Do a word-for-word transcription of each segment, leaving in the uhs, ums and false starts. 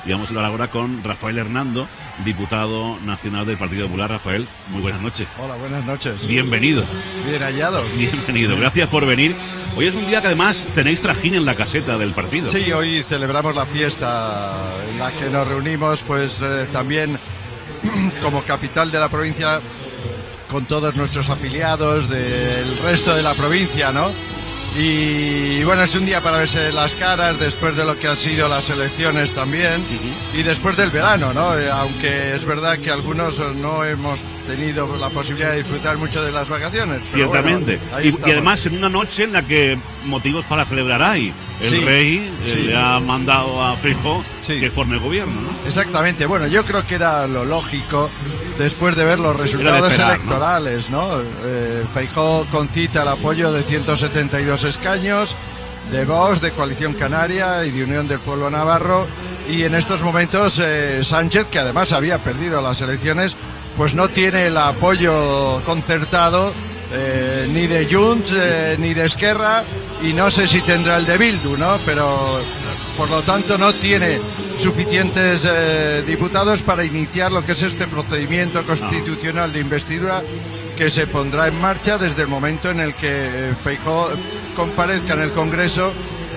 y vamos a hablar ahora con Rafael Hernando, diputado nacional del Partido Popular. Rafael, muy buenas noches. Hola, buenas noches. Bienvenido. Bien hallado. Bienvenido, gracias por venir. Hoy es un día que además tenéis trajín en la caseta del partido. Sí, hoy celebramos la fiesta en la que nos reunimos, pues eh, también como capital de la provincia, con todos nuestros afiliados del resto de la provincia, ¿no? Y bueno, es un día para verse las caras después de lo que han sido las elecciones también, uh-huh. y después del verano, ¿no? Aunque es verdad que algunos no hemos tenido la posibilidad de disfrutar mucho de las vacaciones. Ciertamente. Bueno, y, y además en una noche en la que motivos para celebrar hay. El sí, rey eh, sí. le ha mandado a Feijóo sí. que forme gobierno, ¿no? Exactamente. Bueno, yo creo que era lo lógico después de ver los resultados esperar, electorales, ¿no? ¿no? Eh, Feijóo concita el apoyo de ciento setenta y dos escaños de Vox, de Coalición Canaria y de Unión del Pueblo Navarro, y en estos momentos eh, Sánchez, que además había perdido las elecciones, pues no tiene el apoyo concertado eh, ni de Junts eh, ni de Esquerra, y no sé si tendrá el de Bildu, ¿no? Pero por lo tanto no tiene suficientes eh, diputados para iniciar lo que es este procedimiento constitucional de investidura, que se pondrá en marcha desde el momento en el que Feijóo comparezca en el Congreso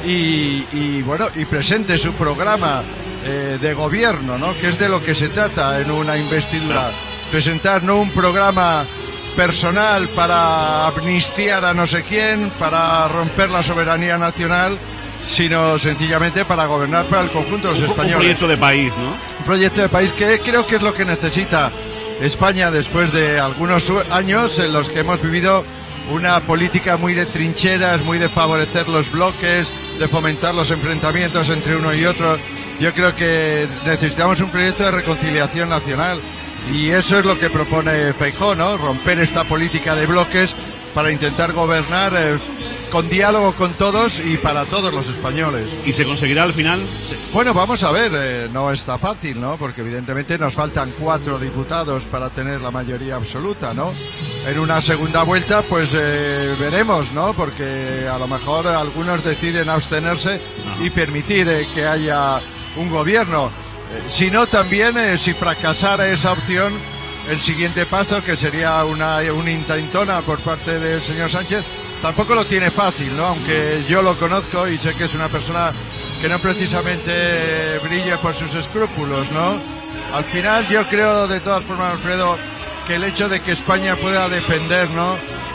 y, y bueno, y presente su programa eh, de gobierno, ¿no? Que es de lo que se trata en una investidura. Presentar no un programa personal para amnistiar a no sé quién, para romper la soberanía nacional, sino sencillamente para gobernar para el conjunto de los un, españoles. Un proyecto de país, ¿no? Un proyecto de país que creo que es lo que necesita España después de algunos años en los que hemos vivido una política muy de trincheras, muy de favorecer los bloques, de fomentar los enfrentamientos entre uno y otro. Yo creo que necesitamos un proyecto de reconciliación nacional, y eso es lo que propone Feijóo, ¿no? Romper esta política de bloques para intentar gobernar eh, con diálogo con todos y para todos los españoles. ¿Y se conseguirá al final? Sí. Bueno, vamos a ver, eh, no está fácil, ¿no? Porque evidentemente nos faltan cuatro diputados para tener la mayoría absoluta, ¿no? En una segunda vuelta, pues eh, veremos, ¿no? Porque a lo mejor algunos deciden abstenerse Ajá. y permitir eh, que haya un gobierno. Eh, si no, también, eh, si fracasara esa opción, el siguiente paso, que sería una, una intentona por parte del señor Sánchez, tampoco lo tiene fácil, ¿no? Aunque yo lo conozco y sé que es una persona que no precisamente brilla por sus escrúpulos, ¿no? Al final yo creo, de todas formas, Alfredo, que el hecho de que España pueda depender, ¿no?,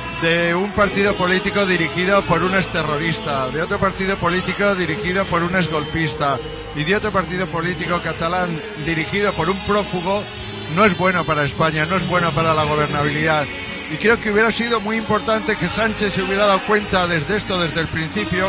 de un partido político dirigido por un exterrorista, de otro partido político dirigido por un exgolpista y de otro partido político catalán dirigido por un prófugo, no es bueno para España, no es bueno para la gobernabilidad. Y creo que hubiera sido muy importante que Sánchez se hubiera dado cuenta desde esto, desde el principio,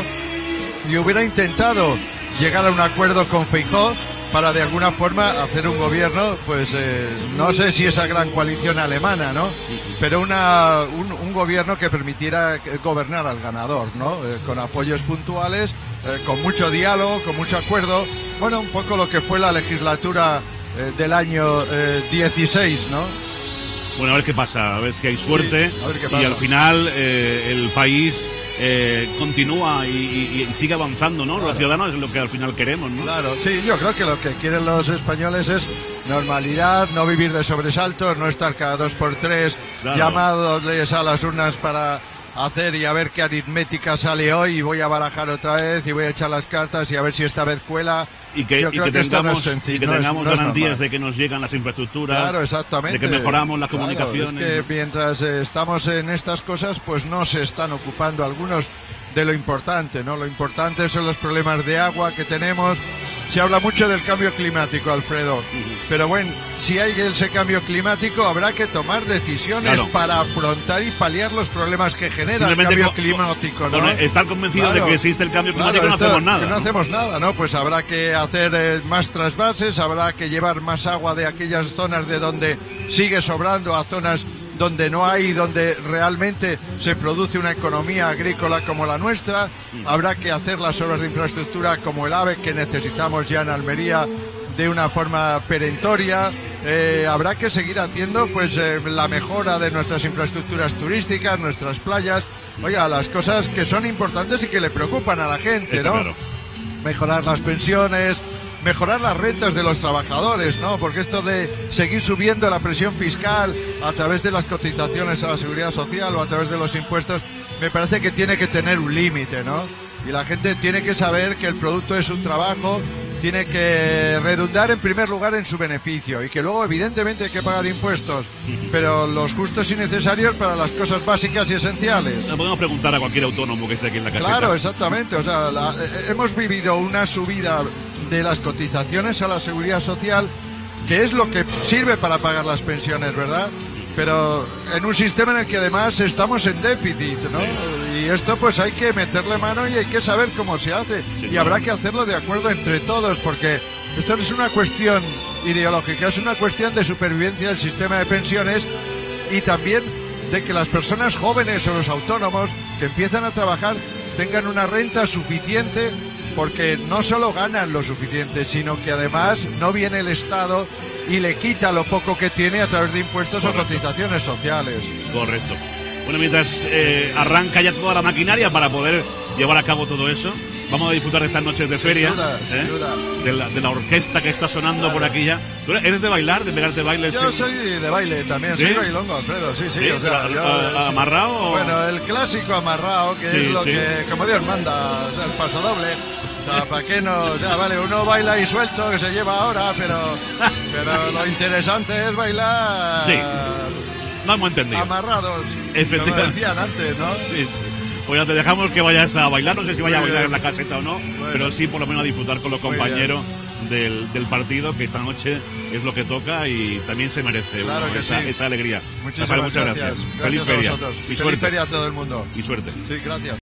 y hubiera intentado llegar a un acuerdo con Feijóo para de alguna forma hacer un gobierno, pues eh, no sé si esa gran coalición alemana, ¿no? Pero una, un, un gobierno que permitiera gobernar al ganador, ¿no? Eh, con apoyos puntuales, eh, con mucho diálogo, con mucho acuerdo. Bueno, un poco lo que fue la legislatura eh, del año eh, dieciséis, ¿no? Bueno, a ver qué pasa, a ver si hay suerte, sí, a ver qué pasa. Y al final eh, el país eh, continúa y, y, y sigue avanzando, ¿no? Claro. Los ciudadanos es lo que al final queremos, ¿no? Claro, sí, yo creo que lo que quieren los españoles es normalidad, no vivir de sobresaltos, no estar cada dos por tres claro. llamados a las urnas para hacer y a ver qué aritmética sale hoy, y voy a barajar otra vez y voy a echar las cartas y a ver si esta vez cuela. Y que, y que, que tengamos, no es y que tengamos no es, no garantías de que nos llegan las infraestructuras, claro, exactamente, de que mejoramos las claro, comunicaciones. Es que mientras eh, estamos en estas cosas, pues no se están ocupando algunos de lo importante, ¿no? Lo importante son los problemas de agua que tenemos. Se habla mucho del cambio climático, Alfredo, pero bueno, si hay ese cambio climático habrá que tomar decisiones claro. para afrontar y paliar los problemas que genera el cambio con, climático, ¿no? Con estar convencido claro, de que existe el cambio climático, claro, no esto, hacemos nada. Que no, no hacemos nada, ¿no? Pues habrá que hacer eh, más trasvases, habrá que llevar más agua de aquellas zonas de donde sigue sobrando a zonas donde no hay, donde realmente se produce una economía agrícola como la nuestra. Habrá que hacer las obras de infraestructura como el AVE, que necesitamos ya en Almería de una forma perentoria. Eh, habrá que seguir haciendo pues eh, la mejora de nuestras infraestructuras turísticas, nuestras playas. Oiga, las cosas que son importantes y que le preocupan a la gente, ¿no? Mejorar las pensiones, mejorar las rentas de los trabajadores, ¿no? Porque esto de seguir subiendo la presión fiscal a través de las cotizaciones a la seguridad social o a través de los impuestos, me parece que tiene que tener un límite, ¿no? Y la gente tiene que saber que el producto es un trabajo, tiene que redundar en primer lugar en su beneficio y que luego evidentemente hay que pagar impuestos, pero los justos y necesarios para las cosas básicas y esenciales. Le podemos preguntar a cualquier autónomo que esté aquí en la caseta. Claro, exactamente. O sea, la, hemos vivido una subida de las cotizaciones a la seguridad social que es lo que sirve para pagar las pensiones, ¿verdad? Pero en un sistema en el que además estamos en déficit, ¿no? Y esto pues hay que meterle mano y hay que saber cómo se hace. Sí, y habrá que hacerlo de acuerdo entre todos, porque esto no es una cuestión ideológica, es una cuestión de supervivencia del sistema de pensiones y también de que las personas jóvenes o los autónomos que empiezan a trabajar tengan una renta suficiente, porque no solo ganan lo suficiente, sino que además no viene el Estado y le quita lo poco que tiene a través de impuestos Correcto. O cotizaciones sociales. Correcto. Bueno, mientras eh, arranca ya toda la maquinaria para poder llevar a cabo todo eso, vamos a disfrutar de estas noches de feria, sin duda, ¿eh? sin duda. De, la, de la orquesta que está sonando claro. por aquí ya. ¿Tú eres de bailar, de pegarte baile? Yo sí? soy de baile también, ¿Sí? soy bailongo, Alfredo, sí, sí. ¿Sí? O sea, yo, ¿A, ¿Amarrado? Sí. O... Bueno, el clásico amarrado, que sí, es lo sí. que, como Dios manda, o sea, el paso doble. O sea, ¿para qué no? O sea, vale, uno baila ahí suelto, que se lleva ahora, pero, pero lo interesante es bailar... Sí, no hemos entendido. Amarrados, como decían antes, ¿no? Sí, sí. Pues ya te dejamos que vayas a bailar, no sé si vayas a bailar en la caseta o no, bueno. pero sí por lo menos a disfrutar con los compañeros del, del partido, que esta noche es lo que toca y también se merece claro bueno, que esa, sí. esa alegría. Muchísimas muchas gracias. gracias. gracias. Feliz feria. A vosotros. Y Feliz suerte. feria a todo el mundo. Y suerte. Sí, gracias.